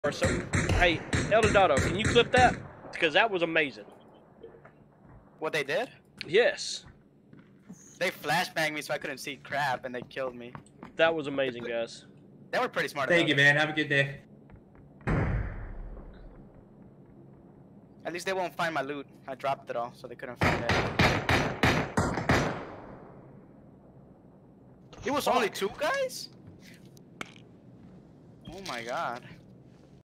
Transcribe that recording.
or something. Hey, Eldorado, can you clip that? Because that was amazing. What they did? Yes. They flashbanged me so I couldn't see crap and they killed me. That was amazing, guys. They were pretty smart. Thank you, man. Have a good day. At least they won't find my loot. I dropped it all, so they couldn't find it. It was only 2 guys? Oh my god.